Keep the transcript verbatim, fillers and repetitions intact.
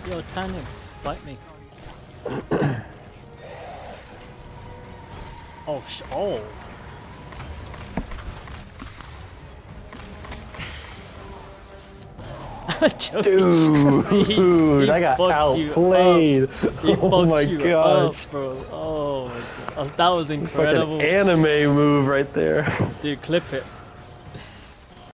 Yo, Tanix, fight me. Oh, sh oh. Dude, he, he I got outplayed. He oh my you gosh. up, bro. Oh my god. That was incredible. Like an anime move right there. Dude, clip it.